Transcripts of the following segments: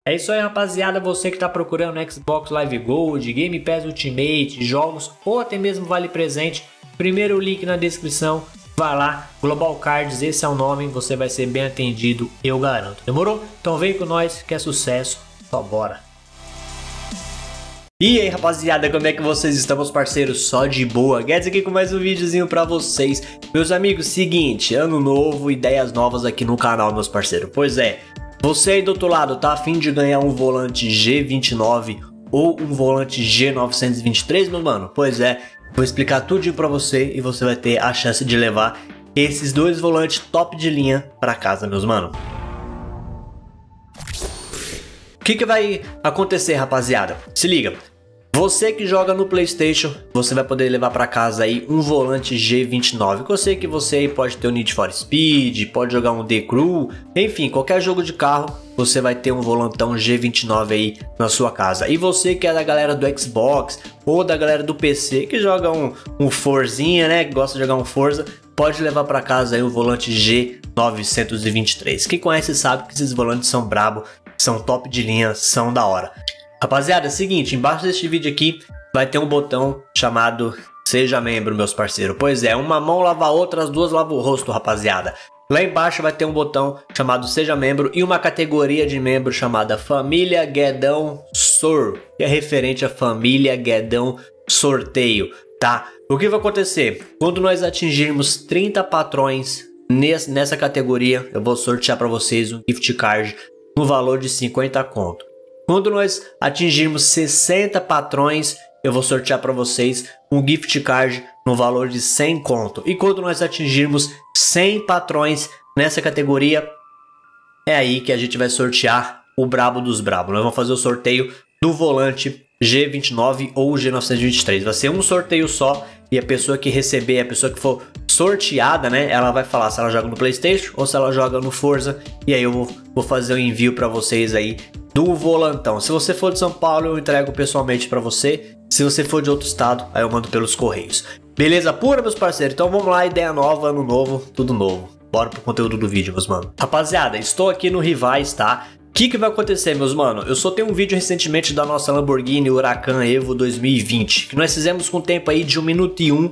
É isso aí, rapaziada. Você que está procurando Xbox Live Gold, Game Pass Ultimate, jogos ou até mesmo vale presente, primeiro link na descrição. Vai lá, Global Cards, esse é o nome, você vai ser bem atendido, eu garanto. Demorou? Então vem com nós que é sucesso, só bora. E aí, rapaziada, como é que vocês estão, meus parceiros? Só de boa? Guedes aqui com mais um videozinho pra vocês. Meus amigos, seguinte, ano novo, ideias novas aqui no canal, meus parceiros. Pois é, você aí do outro lado tá afim de ganhar um volante G29 ou um volante G923, meu mano? Pois é, vou explicar tudinho pra você e você vai ter a chance de levar esses dois volantes top de linha pra casa, meus mano. O que vai acontecer, rapaziada? Se liga. Você que joga no PlayStation, você vai poder levar para casa aí um volante G29. Eu sei que você aí pode ter um Need for Speed, pode jogar um The Crew, enfim, qualquer jogo de carro, você vai ter um volantão G29 aí na sua casa. E você que é da galera do Xbox ou da galera do PC, que joga um Forzinha, né, que gosta de jogar um Forza, pode levar para casa aí o volante G923. Quem conhece sabe que esses volantes são brabo, são top de linha, são da hora. Rapaziada, é o seguinte, embaixo deste vídeo aqui vai ter um botão chamado Seja Membro, meus parceiros. Pois é, uma mão lava a outra, as duas lavam o rosto, rapaziada. Lá embaixo vai ter um botão chamado Seja Membro e uma categoria de membro chamada Família Guedão Sor, que é referente à Família Guedão Sorteio, tá? O que vai acontecer? Quando nós atingirmos 30 patrões nessa categoria, eu vou sortear para vocês um gift card no valor de 50 conto. Quando nós atingirmos 60 patrões, eu vou sortear para vocês um gift card no valor de 100 conto. E quando nós atingirmos 100 patrões nessa categoria, é aí que a gente vai sortear o brabo dos brabos. Nós vamos fazer o sorteio do volante G29 ou G923. Vai ser um sorteio só e a pessoa que receber, a pessoa que for sorteada, né, ela vai falar se ela joga no PlayStation ou se ela joga no Forza. E aí eu vou fazer o envio para vocês aí do volantão. Se você for de São Paulo, eu entrego pessoalmente para você. Se você for de outro estado, aí eu mando pelos correios. Beleza pura, meus parceiros? Então vamos lá, ideia nova, ano novo, tudo novo. Bora pro conteúdo do vídeo, meus mano. Rapaziada, estou aqui no Rivais, tá? O que vai acontecer, meus mano? Eu soltei um vídeo recentemente da nossa Lamborghini Huracan Evo 2020, que nós fizemos com tempo aí de 1 minuto e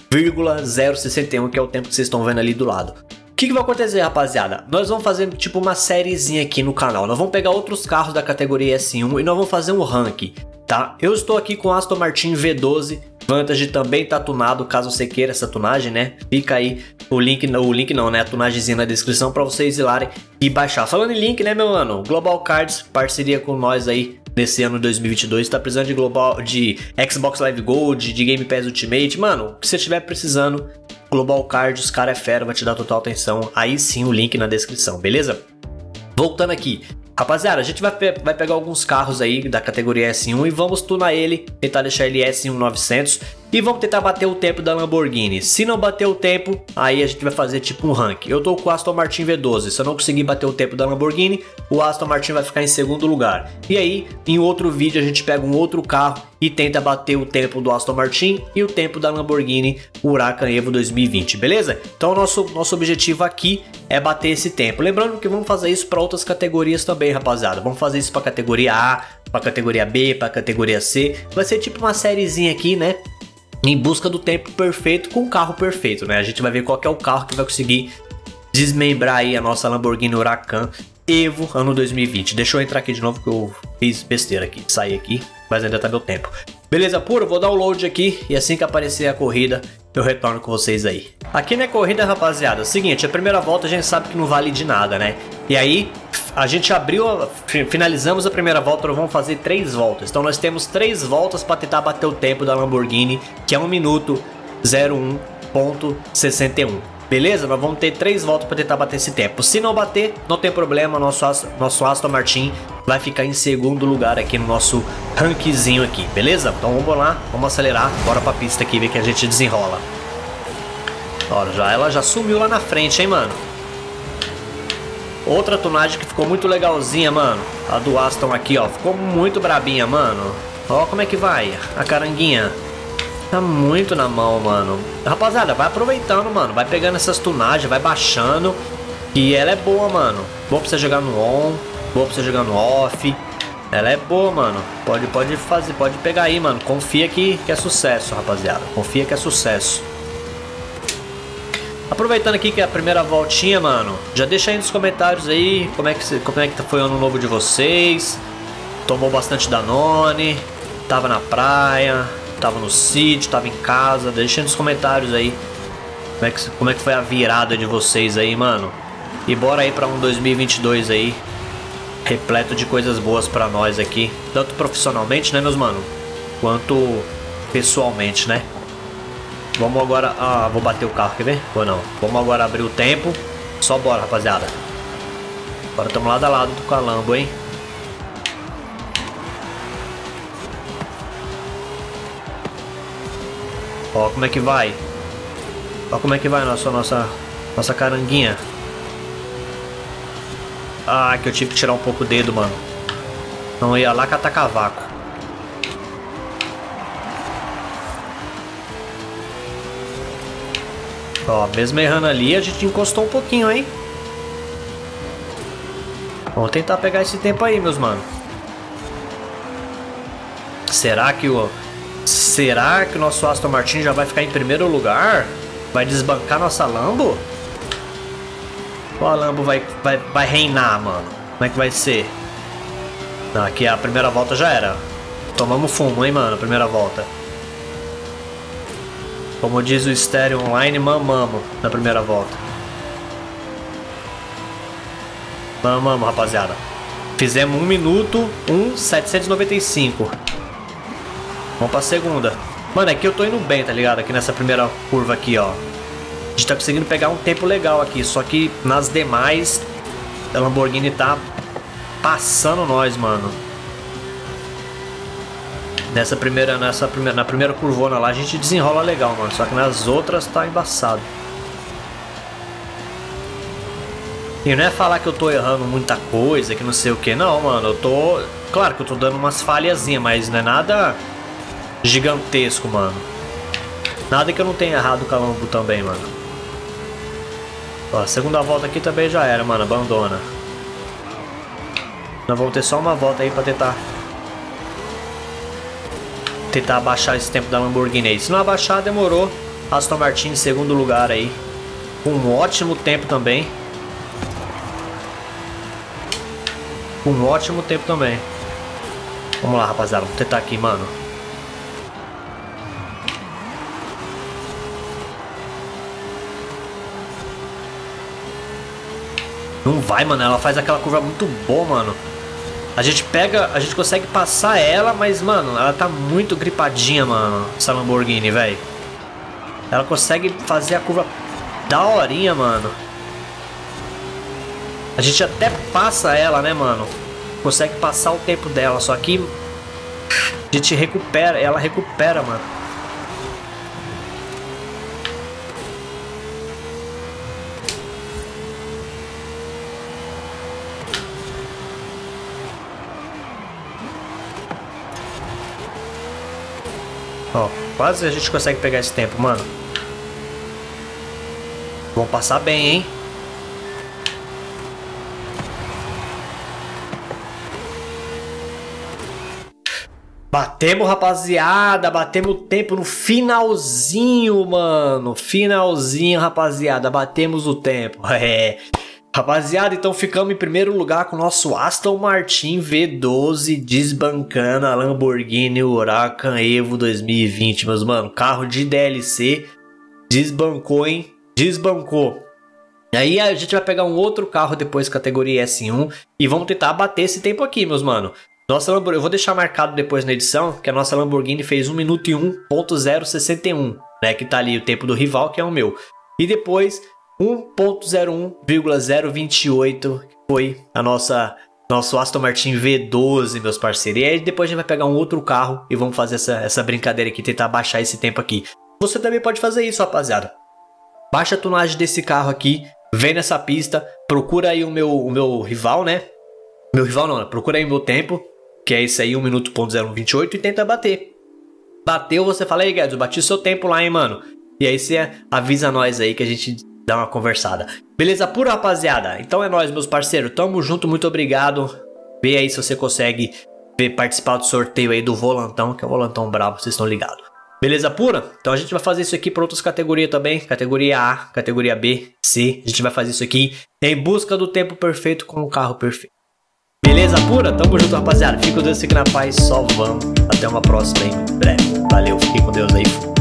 1,061, que é o tempo que vocês estão vendo ali do lado. O que vai acontecer, rapaziada? Nós vamos fazer tipo uma sériezinha aqui no canal. Nós vamos pegar outros carros da categoria S1 e nós vamos fazer um ranking, tá? Eu estou aqui com o Aston Martin V12 Vantage, também tá tunado, caso você queira essa tunagem, né? Fica aí o link não, né? A tunagemzinha na descrição para vocês ir lá e baixar. Falando em link, né, meu mano? Global Cards, parceria com nós aí nesse ano 2022, tá precisando de Xbox Live Gold, de Game Pass Ultimate, mano, o que você estiver precisando, Global Cards, os cara é fera, vai te dar total atenção, aí sim o link na descrição, beleza? Voltando aqui, rapaziada, a gente vai pegar alguns carros aí da categoria S1 e vamos tunar ele, tentar deixar ele S1 900 e vamos tentar bater o tempo da Lamborghini. Se não bater o tempo, aí a gente vai fazer tipo um rank. Eu tô com o Aston Martin V12, se eu não conseguir bater o tempo da Lamborghini, o Aston Martin vai ficar em segundo lugar. E aí, em outro vídeo, a gente pega um outro carro e tenta bater o tempo do Aston Martin e o tempo da Lamborghini Huracan Evo 2020, beleza? Então nosso objetivo aqui é bater esse tempo. Lembrando que vamos fazer isso para outras categorias também, rapaziada. Vamos fazer isso para categoria A, para categoria B, para categoria C. Vai ser tipo uma sériezinha aqui, né? Em busca do tempo perfeito com o carro perfeito, né? A gente vai ver qual que é o carro que vai conseguir desmembrar aí a nossa Lamborghini Huracan Evo ano 2020. Deixa eu entrar aqui de novo que eu fiz besteira aqui. Saí aqui, mas ainda tá meu tempo. Beleza pura? Vou dar o load aqui e assim que aparecer a corrida eu retorno com vocês aí. Aqui na corrida, rapaziada, é o seguinte, a primeira volta a gente sabe que não vale de nada, né? E aí a gente finalizamos a primeira volta, nós vamos fazer 3 voltas. Então nós temos 3 voltas para tentar bater o tempo da Lamborghini, que é 1 minuto 01.61. Beleza? Nós vamos ter 3 voltas para tentar bater esse tempo. Se não bater, não tem problema, nosso Aston Martin vai ficar em segundo lugar aqui no nosso rankzinho aqui, beleza? Então vamos lá, vamos acelerar, bora pra pista aqui ver que a gente desenrola. Olha, ela já sumiu lá na frente, hein, mano? Outra tunagem que ficou muito legalzinha, mano. A do Aston aqui, ó, ficou muito brabinha, mano. Ó como é que vai a caranguinha. Tá muito na mão, mano. Rapaziada, vai aproveitando, mano. Vai pegando essas tunagens, vai baixando. E ela é boa, mano. Boa pra você jogar no on. boa pra você jogar no off. Ela é boa, mano. Pode fazer, pode pegar aí, mano. Confia que é sucesso, rapaziada. Confia que é sucesso. Aproveitando aqui que é a primeira voltinha, mano, já deixa aí nos comentários aí como é que foi o ano novo de vocês. Tomou bastante Danone, tava na praia, tava no sítio, tava em casa. Deixa aí nos comentários aí como é que foi a virada de vocês aí, mano. E bora aí pra um 2022 aí, repleto de coisas boas pra nós aqui, tanto profissionalmente, né, meus mano, quanto pessoalmente, né? Vamos agora... Ah, vou bater o carro, quer ver? Ou não? Vamos agora abrir o tempo. Só bora, rapaziada. Agora estamos lado a lado do Calambo, hein? Ó como é que vai. Ó como é que vai nossa caranguinha. Ah, que eu tive que tirar um pouco o dedo, mano. Não ia lá catar cavaco. Ó, mesmo errando ali, a gente encostou um pouquinho, hein? Vamos tentar pegar esse tempo aí, meus mano. Será que o nosso Aston Martin já vai ficar em primeiro lugar? Vai desbancar nossa Lambo? Ou a Lambo vai reinar, mano? Como é que vai ser? Não, aqui a primeira volta já era. Tomamos fumo, hein, mano, a primeira volta. Como diz o Stereo Online, mamamos na primeira volta. Mamamos, rapaziada. Fizemos 1 minuto 1,795. Vamos pra segunda. Mano, aqui eu tô indo bem, tá ligado? Aqui nessa primeira curva aqui, ó. A gente tá conseguindo pegar um tempo legal aqui. Só que nas demais, a Lamborghini tá passando nós, mano. Na primeira curvona lá a gente desenrola legal, mano. Só que nas outras tá embaçado. E não é falar que eu tô errando muita coisa, que não sei o que. Não, mano, eu tô... Claro que eu tô dando umas falhazinhas, mas não é nada gigantesco, mano. Nada que eu não tenha errado o Calambo também, mano. Ó, a segunda volta aqui também já era, mano. Abandona. Nós vamos ter só uma volta aí pra tentar abaixar esse tempo da Lamborghini aí. Se não abaixar, demorou. Aston Martin em segundo lugar aí, com um ótimo tempo também. Vamos lá, rapaziada. Vamos tentar aqui, mano. Não vai, mano. Ela faz aquela curva muito boa, mano. A gente consegue passar ela, mas, mano, ela tá muito gripadinha, mano, essa Lamborghini, velho. Ela consegue fazer a curva daorinha, mano. A gente até passa ela, né, mano? Consegue passar o tempo dela, só que a gente recupera, ela recupera, mano. Ó, quase a gente consegue pegar esse tempo, mano. Vamos passar bem, hein? Batemos, rapaziada. Batemos o tempo no finalzinho, mano. Finalzinho, rapaziada. Batemos o tempo. É. Rapaziada, então ficamos em primeiro lugar com o nosso Aston Martin V12 desbancando a Lamborghini Huracan Evo 2020, meus mano. Carro de DLC desbancou, hein? Desbancou. Aí a gente vai pegar um outro carro depois, categoria S1, e vamos tentar bater esse tempo aqui, meus mano. Nossa Lamborghini, eu vou deixar marcado depois na edição que a nossa Lamborghini fez 1 minuto e 1.061, né? Que tá ali o tempo do rival, que é o meu. E depois 1.01,028 foi a nosso Aston Martin V12, meus parceiros. E aí depois a gente vai pegar um outro carro e vamos fazer essa brincadeira aqui, tentar baixar esse tempo aqui. Você também pode fazer isso, rapaziada. Baixa a tunagem desse carro aqui, vem nessa pista, procura aí o meu rival, né? Meu rival não, procura aí o meu tempo, que é esse aí, 1 minuto.0128, e tenta bater. Bateu, você fala, aí Guedes, eu bati o seu tempo lá, hein, mano. E aí você avisa nós aí que a gente dá uma conversada. Beleza pura, rapaziada? Então é nóis, meus parceiros. Tamo junto, muito obrigado. Vê aí se você consegue participar do sorteio aí do volantão, que é o volantão brabo, vocês estão ligados. Beleza pura? Então a gente vai fazer isso aqui para outras categorias também. Categoria A, categoria B, C. A gente vai fazer isso aqui em busca do tempo perfeito com o carro perfeito. Beleza pura? Tamo junto, rapaziada. Fica com Deus, fique na paz. Só vamos. Até uma próxima aí, em breve. Valeu, fique com Deus aí.